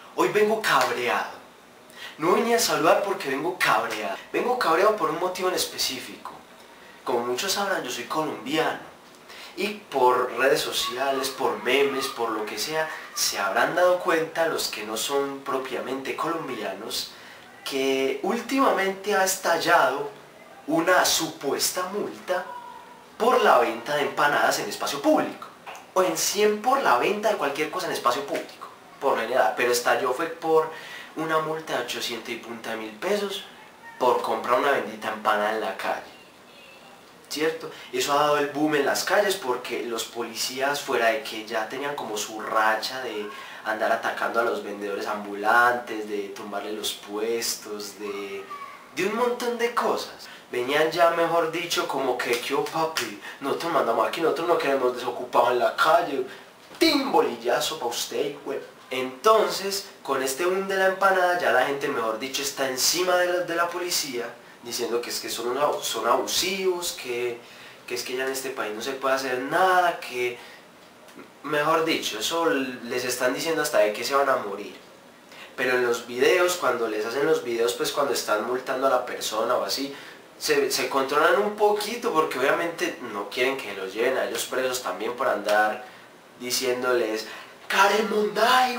Hoy vengo cabreado. No venía a saludar porque vengo cabreado. Vengo cabreado por un motivo en específico. Como muchos sabrán, yo soy colombiano. Y por redes sociales, por memes, por lo que sea, se habrán dado cuenta los que no son propiamente colombianos que últimamente ha estallado una supuesta multa por la venta de empanadas en espacio público. O en 100 por la venta de cualquier cosa en espacio público, por general. Pero estalló fue por una multa de 800 y punta de 1000 pesos por comprar una bendita empanada en la calle. ¿Cierto? Eso ha dado el boom en las calles porque los policías, fuera de que ya tenían como su racha de andar atacando a los vendedores ambulantes, de tumbarle los puestos, de un montón de cosas, venían ya, mejor dicho, como que yo papi, nosotros mandamos aquí, nosotros no queremos desocupados en la calle, ¡tim! Bolillazo pa' usted, güey. Entonces, con este boom de la empanada, ya la gente, mejor dicho, está encima de la policía, diciendo que es que son abusivos, que es que ya en este país no se puede hacer nada, que, mejor dicho, eso les están diciendo hasta de que se van a morir. Pero en los videos, cuando les hacen los videos, pues cuando están multando a la persona o así, se controlan un poquito porque obviamente no quieren que los lleven a ellos presos también por andar diciéndoles Karen Monday,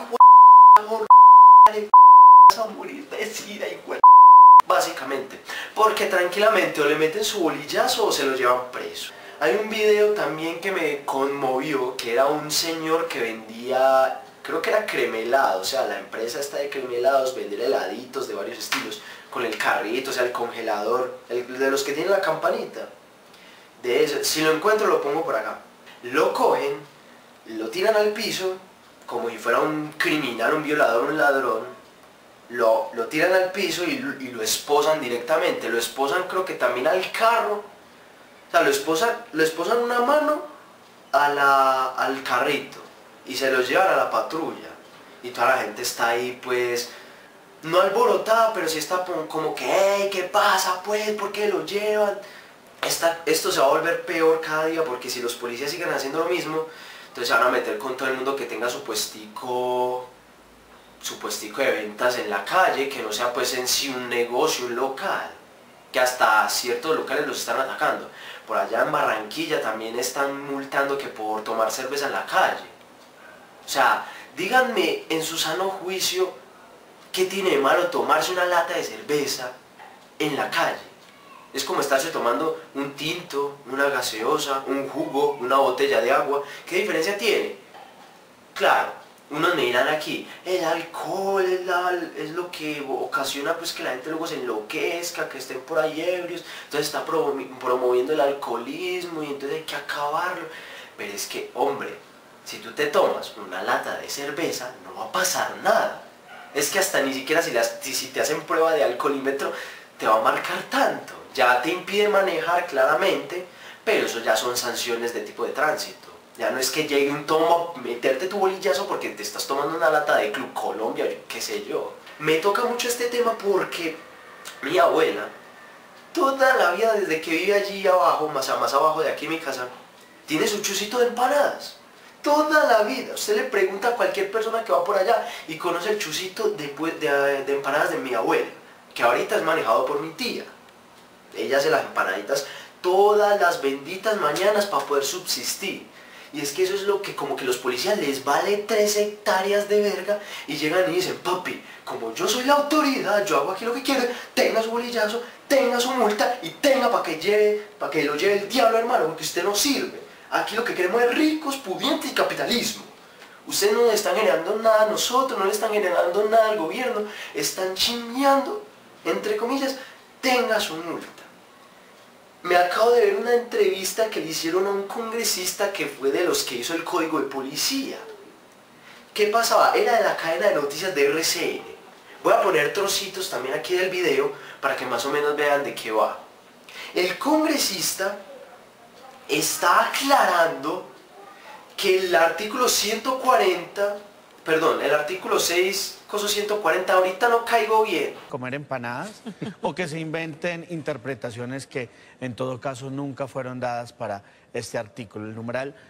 vas a morir de sida, básicamente, porque tranquilamente o le meten su bolillazo o se lo llevan preso. Hay un video también que me conmovió, que era un señor que vendía, creo que era cremelado, o sea, la empresa esta de cremelados, vender heladitos de varios estilos, con el carrito, o sea, el congelador, el de los que tienen la campanita, de eso. Si lo encuentro lo pongo por acá. Lo cogen, lo tiran al piso, como si fuera un criminal, un violador, un ladrón, lo tiran al piso y lo esposan directamente, lo esposan creo que también al carro, o sea, lo esposan una mano al carrito y se los llevan a la patrulla y toda la gente está ahí pues, no alborotada, pero sí está como que, hey, ¿qué pasa pues? ¿Por qué lo llevan? Esto se va a volver peor cada día porque si los policías siguen haciendo lo mismo, entonces se van a meter con todo el mundo que tenga su puestico de ventas en la calle, que no sea pues en sí un negocio, un local, que hasta ciertos locales los están atacando. Por allá en Barranquilla también están multando que por tomar cerveza en la calle. O sea, díganme en su sano juicio, ¿qué tiene de malo tomarse una lata de cerveza en la calle? Es como estarse tomando un tinto, una gaseosa, un jugo, una botella de agua. ¿Qué diferencia tiene? Claro, unos me dirán aquí, el alcohol es lo que ocasiona pues que la gente luego se enloquezca, que estén por ahí ebrios, entonces está promoviendo el alcoholismo y entonces hay que acabarlo. Pero es que, hombre, si tú te tomas una lata de cerveza, no va a pasar nada. Es que hasta ni siquiera si te hacen prueba de alcoholímetro, te va a marcar tanto. Ya te impide manejar claramente, pero eso ya son sanciones de tipo de tránsito. Ya no es que llegue un tomo a meterte tu bolillazo porque te estás tomando una lata de Club Colombia, qué sé yo. Me toca mucho este tema porque mi abuela, toda la vida desde que vive allí abajo, más abajo de aquí en mi casa, tiene su chusito de empanadas. Toda la vida. Usted le pregunta a cualquier persona que va por allá y conoce el chusito de empanadas de mi abuela, que ahorita es manejado por mi tía. Ella hace las empanaditas todas las benditas mañanas para poder subsistir. Y es que eso es lo que como que los policías les vale 3 hectáreas de verga y llegan y dicen, papi, como yo soy la autoridad, yo hago aquí lo que quiero, tenga su bolillazo, tenga su multa y tenga para que lo lleve el diablo, hermano, porque usted no sirve. Aquí lo que queremos es ricos, pudientes y capitalismo. Ustedes no le están generando nada a nosotros, no le están generando nada al gobierno, están chingueando, entre comillas, tenga su multa. Me acabo de ver una entrevista que le hicieron a un congresista que fue de los que hizo el código de policía. ¿Qué pasaba? Era de la cadena de noticias de RCN. Voy a poner trocitos también aquí del video para que más o menos vean de qué va. El congresista está aclarando que el artículo 140 Perdón, el artículo 6, coso 140, ahorita no caigo bien. Comer empanadas o que se inventen interpretaciones que en todo caso nunca fueron dadas para este artículo. El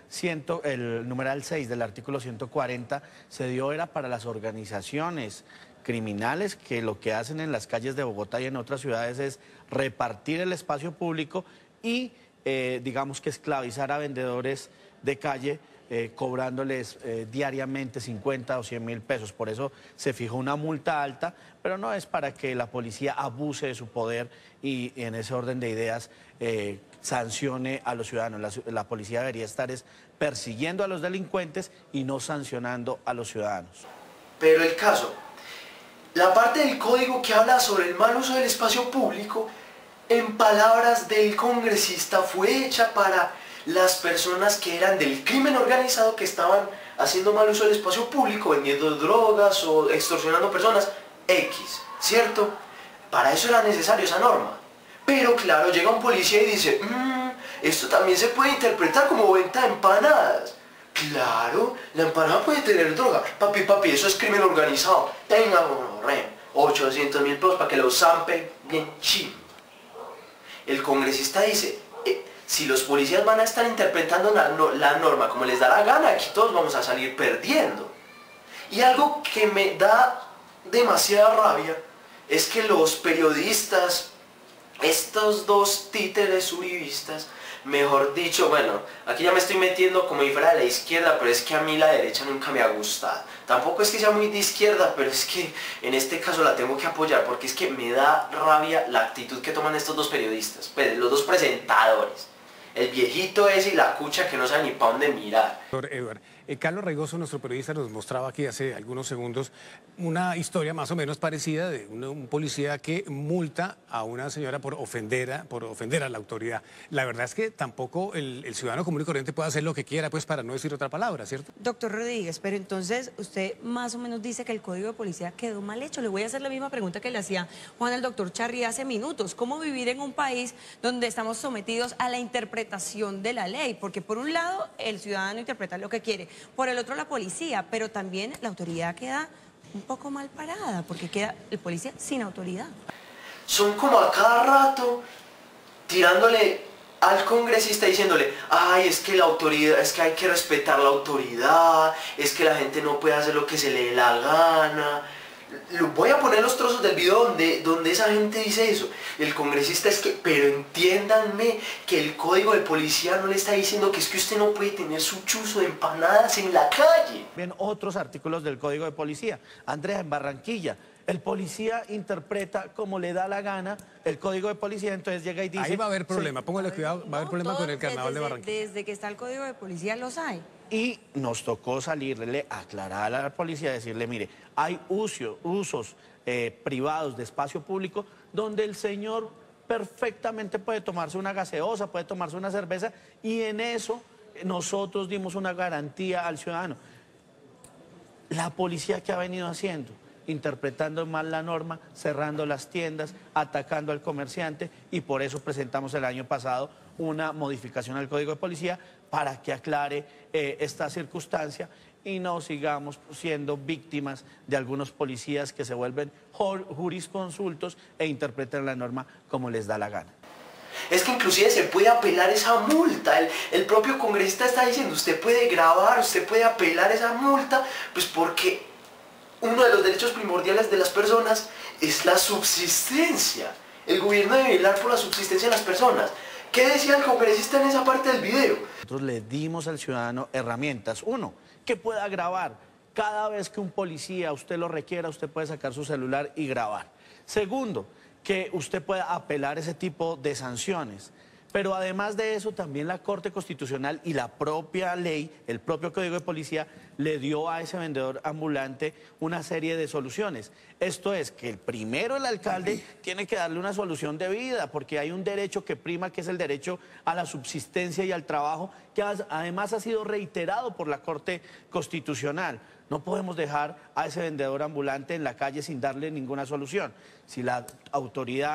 numeral 6 del artículo 140 se dio era para las organizaciones criminales que lo que hacen en las calles de Bogotá y en otras ciudades es repartir el espacio público y digamos que esclavizar a vendedores de calle cobrándoles diariamente 50 o 100 mil pesos. Por eso se fijó una multa alta, pero no es para que la policía abuse de su poder y en ese orden de ideas sancione a los ciudadanos. La policía debería estar persiguiendo a los delincuentes y no sancionando a los ciudadanos. Pero el caso, la parte del código que habla sobre el mal uso del espacio público, en palabras del congresista, fue hecha para las personas que eran del crimen organizado, que estaban haciendo mal uso del espacio público, vendiendo drogas o extorsionando personas, X, ¿cierto? Para eso era necesario esa norma. Pero claro, llega un policía y dice, esto también se puede interpretar como venta de empanadas. Claro, la empanada puede tener droga. Papi, eso es crimen organizado. Tenga uno, 800.000 pesos para que lo zampen bien chimba. El congresista dice, si los policías van a estar interpretando la norma como les da la gana, aquí todos vamos a salir perdiendo. Y algo que me da demasiada rabia es que los periodistas, estos dos títeres uribistas, mejor dicho, bueno, aquí ya me estoy metiendo como si fuera de la izquierda, pero es que a mí la derecha nunca me ha gustado. Tampoco es que sea muy de izquierda, pero es que en este caso la tengo que apoyar, porque es que me da rabia la actitud que toman estos dos periodistas, pues, los dos presentadores. El viejito ese y la cucha que no sabe ni para dónde mirar. Doctor Edward, Carlos Reigoso, nuestro periodista, nos mostraba aquí hace algunos segundos una historia más o menos parecida de un policía que multa a una señora por ofender a la autoridad. La verdad es que tampoco el ciudadano común y corriente puede hacer lo que quiera, pues, para no decir otra palabra, ¿cierto? Doctor Rodríguez, pero entonces usted más o menos dice que el Código de Policía quedó mal hecho. Le voy a hacer la misma pregunta que le hacía Juan al doctor Charri hace minutos. ¿Cómo vivir en un país donde estamos sometidos a la interpretación de la ley? Porque por un lado el ciudadano interpreta lo que quiere, por el otro la policía, pero también la autoridad queda un poco mal parada, porque queda el policía sin autoridad. Son como a cada rato tirándole al congresista diciéndole, ay, es que la autoridad, es que hay que respetar la autoridad, es que la gente no puede hacer lo que se le dé la gana. Voy a poner los trozos del video donde esa gente dice eso. El congresista es que, pero entiéndanme que el código de policía no le está diciendo que es que usted no puede tener su chuzo de empanadas en la calle. Bien, otros artículos del código de policía. Andrea, en Barranquilla, el policía interpreta como le da la gana el código de policía, entonces llega y dice... Ahí va a haber problema, póngale cuidado, va a haber problema con el carnaval de Barranquilla. Desde que está el Código de Policía los hay. Y nos tocó salirle, aclarar a la policía, decirle, mire, hay usos privados de espacio público donde el señor perfectamente puede tomarse una gaseosa, puede tomarse una cerveza, y en eso nosotros dimos una garantía al ciudadano. La policía, ¿qué ha venido haciendo? Interpretando mal la norma, cerrando las tiendas, atacando al comerciante, y por eso presentamos el año pasado una modificación al Código de Policía para que aclare esta circunstancia y no sigamos siendo víctimas de algunos policías que se vuelven jurisconsultos e interpretan la norma como les da la gana. Es que inclusive se puede apelar esa multa. El propio congresista está diciendo, usted puede grabar, usted puede apelar esa multa, pues porque uno de los derechos primordiales de las personas es la subsistencia. El gobierno debe velar por la subsistencia de las personas. ¿Qué decía el congresista en esa parte del video? Nosotros le dimos al ciudadano herramientas. Uno, que pueda grabar. Cada vez que un policía usted lo requiera, usted puede sacar su celular y grabar. Segundo, que usted pueda apelar ese tipo de sanciones. Pero además de eso, también la Corte Constitucional y la propia ley, el propio Código de Policía, le dio a ese vendedor ambulante una serie de soluciones. Esto es que primero el alcalde tiene que darle una solución de vida, porque hay un derecho que prima, que es el derecho a la subsistencia y al trabajo, que además ha sido reiterado por la Corte Constitucional. No podemos dejar a ese vendedor ambulante en la calle sin darle ninguna solución. Si la autoridad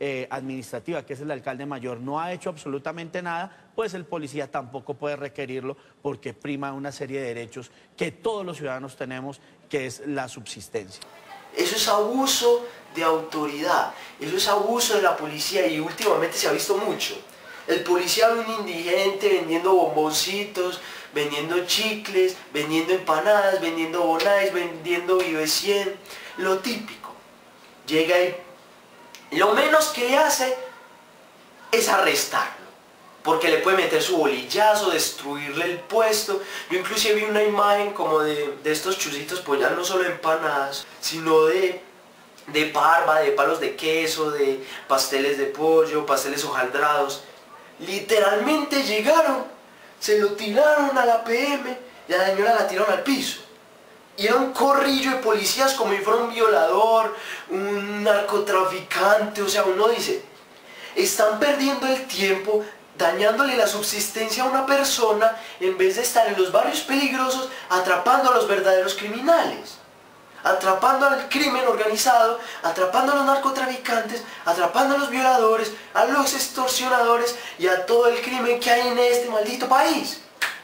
administrativa, que es el alcalde mayor, no ha hecho absolutamente nada, pues el policía tampoco puede requerirlo porque prima una serie de derechos que todos los ciudadanos tenemos, que es la subsistencia. Eso es abuso de autoridad, eso es abuso de la policía y últimamente se ha visto mucho. El policía ve un indigente vendiendo bomboncitos, vendiendo chicles, vendiendo empanadas, vendiendo bonais, vendiendo Vive 100, lo típico. Llega y lo menos que le hace es arrestarlo, porque le puede meter su bolillazo, destruirle el puesto. Yo inclusive vi una imagen como de estos chuzitos, pues ya no solo empanadas, sino de parva, de palos de queso, de pasteles de pollo, pasteles hojaldrados. Literalmente llegaron, se lo tiraron a la PM y a la señora la tiraron al piso. Y era un corrillo de policías como si fuera un violador, un narcotraficante, o sea, uno dice, están perdiendo el tiempo dañándole la subsistencia a una persona en vez de estar en los barrios peligrosos atrapando a los verdaderos criminales. Atrapando al crimen organizado, atrapando a los narcotraficantes, atrapando a los violadores, a los extorsionadores y a todo el crimen que hay en este maldito país.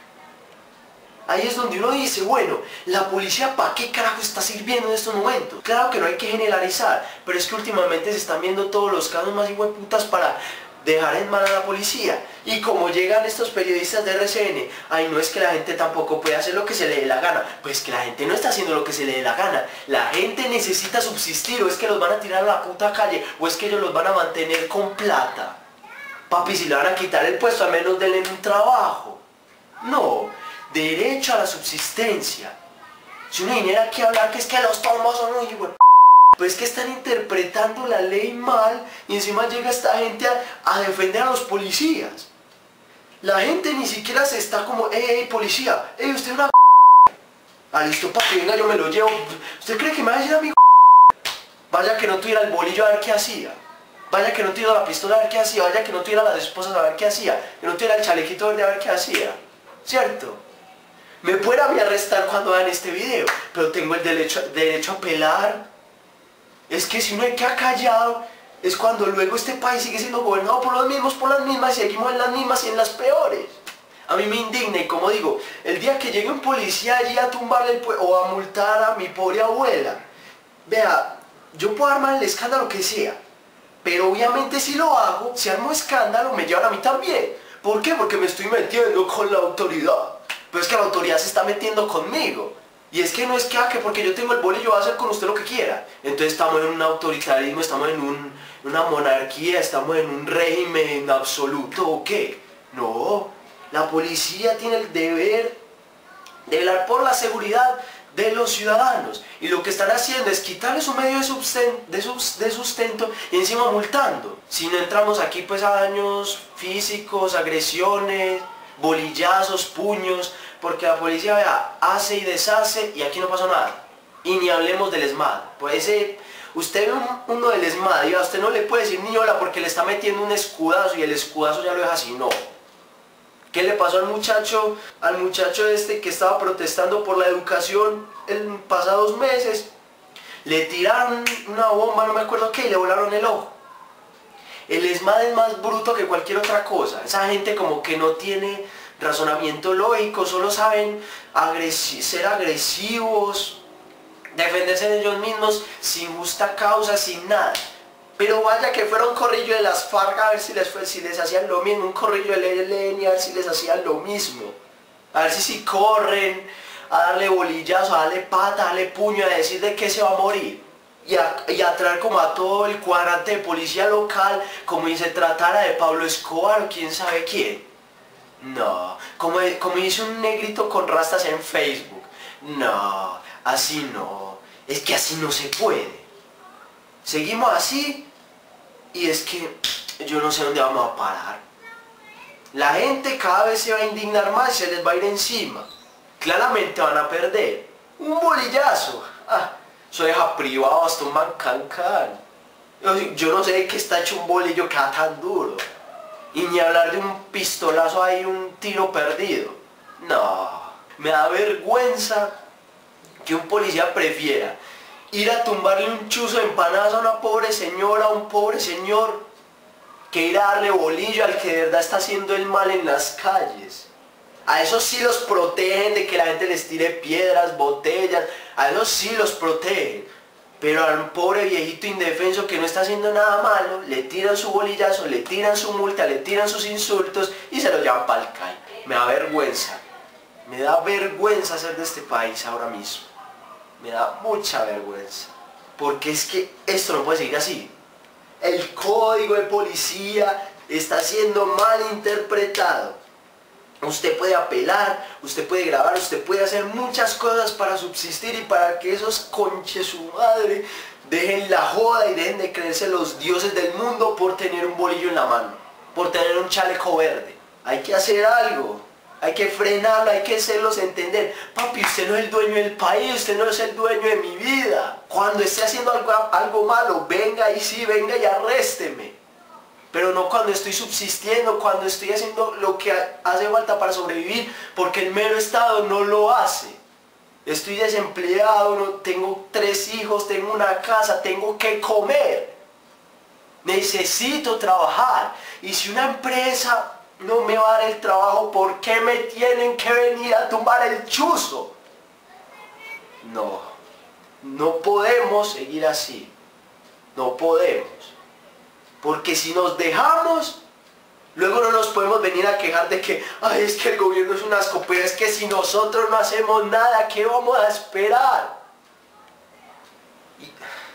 Ahí es donde uno dice, bueno, la policía ¿para qué carajo está sirviendo en estos momentos? Claro que no hay que generalizar, pero es que últimamente se están viendo todos los casos más hijueputas para dejar en mal a la policía. Y como llegan estos periodistas de RCN, ay, no es que la gente tampoco puede hacer lo que se le dé la gana. Pues que la gente no está haciendo lo que se le dé la gana. La gente necesita subsistir, o es que los van a tirar a la puta calle, o es que ellos los van a mantener con plata. Papi, si le van a quitar el puesto, al menos denle un trabajo. No, derecho a la subsistencia. Si uno viniera aquí a hablar que es que los tomos son muy buenos, pues que están interpretando la ley mal y encima llega esta gente a defender a los policías. La gente ni siquiera se está como, policía, usted es una ah, listo, papi, venga, yo me lo llevo. ¿Usted cree que me va a decir a mí? Vaya que no tuviera el bolillo a ver qué hacía. Vaya que no tuviera la pistola a ver qué hacía. Vaya que no tuviera las esposas a ver qué hacía. Que no tuviera el chalequito verde a ver qué hacía. ¿Cierto? Me pueden a mí arrestar cuando vean este video, pero tengo el derecho a apelar. Es que si uno queda callado, es cuando luego este país sigue siendo gobernado por los mismos, por las mismas, y seguimos en las mismas y en las peores. A mí me indigna, y como digo, el día que llegue un policía allí a tumbarle o a multar a mi pobre abuela, vea, yo puedo armar el escándalo que sea, pero obviamente si lo hago, si armo escándalo, me llevan a mí también. ¿Por qué? Porque me estoy metiendo con la autoridad. Pero es que la autoridad se está metiendo conmigo. Y es que no es que porque yo tengo el bolillo yo voy a hacer con usted lo que quiera. Entonces estamos en un autoritarismo, estamos en una monarquía, estamos en un régimen absoluto, ¿o qué? No, la policía tiene el deber de velar por la seguridad de los ciudadanos. Y lo que están haciendo es quitarles su medio de sustento y encima multando. Si no entramos aquí pues a daños físicos, agresiones, bolillazos, puños, porque la policía, vea, hace y deshace y aquí no pasa nada. Y ni hablemos del ESMAD. Pues usted ve uno del ESMAD y a usted no le puede decir ni hola porque le está metiendo un escudazo y el escudazo ya lo deja así, no. ¿Qué le pasó al muchacho este que estaba protestando por la educación en pasados meses? Le tiraron una bomba, no me acuerdo qué, y le volaron el ojo. El ESMAD es más bruto que cualquier otra cosa. Esa gente como que no tiene razonamiento lógico, solo saben ser agresivos, defenderse de ellos mismos sin justa causa, sin nada. Pero vaya que fuera un corrillo de las FARC a ver si les hacían lo mismo, un corrillo del ELN a ver si les hacían lo mismo. A ver si corren a darle bolillazo, a darle pata, a darle puño, a decir de qué se va a morir. Y a traer como a todo el cuadrante de policía local, como si se tratara de Pablo Escobar o quién sabe quién. No, como dice un negrito con rastas en Facebook. No, así no, es que así no se puede. Seguimos así y es que yo no sé dónde vamos a parar. La gente cada vez se va a indignar más y se les va a ir encima. Claramente van a perder. Un bolillazo. Eso deja privado hasta un mancancán. Yo no sé de qué está hecho un bolillo que da tan duro. Y ni hablar de un pistolazo ahí, un tiro perdido. No, me da vergüenza que un policía prefiera ir a tumbarle un chuzo de empanadas a una pobre señora, a un pobre señor, que ir a darle bolillo al que de verdad está haciendo el mal en las calles. A esos sí los protegen de que la gente les tire piedras, botellas, a esos sí los protegen. Pero al pobre viejito indefenso que no está haciendo nada malo, le tiran su bolillazo, le tiran su multa, le tiran sus insultos y se lo llevan para el CAI. Me da vergüenza. Me da vergüenza ser de este país ahora mismo. Me da mucha vergüenza. Porque es que esto no puede seguir así. El código de policía está siendo mal interpretado. Usted puede apelar, usted puede grabar, usted puede hacer muchas cosas para subsistir y para que esos conches su madre dejen la joda y dejen de creerse los dioses del mundo por tener un bolillo en la mano, por tener un chaleco verde. Hay que hacer algo, hay que frenarlo, hay que hacerlos entender. Papi, usted no es el dueño del país, usted no es el dueño de mi vida. Cuando esté haciendo algo malo, venga y sí, venga y arrésteme. Pero no cuando estoy subsistiendo, cuando estoy haciendo lo que hace falta para sobrevivir, porque el mero Estado no lo hace. Estoy desempleado, no, tengo 3 hijos, tengo una casa, tengo que comer. Necesito trabajar. Y si una empresa no me va a dar el trabajo, ¿por qué me tienen que venir a tumbar el chuzo? No, no podemos seguir así. No podemos. Porque si nos dejamos, luego no nos podemos venir a quejar de que, ay, es que el gobierno es un asco, pero es que si nosotros no hacemos nada, ¿qué vamos a esperar?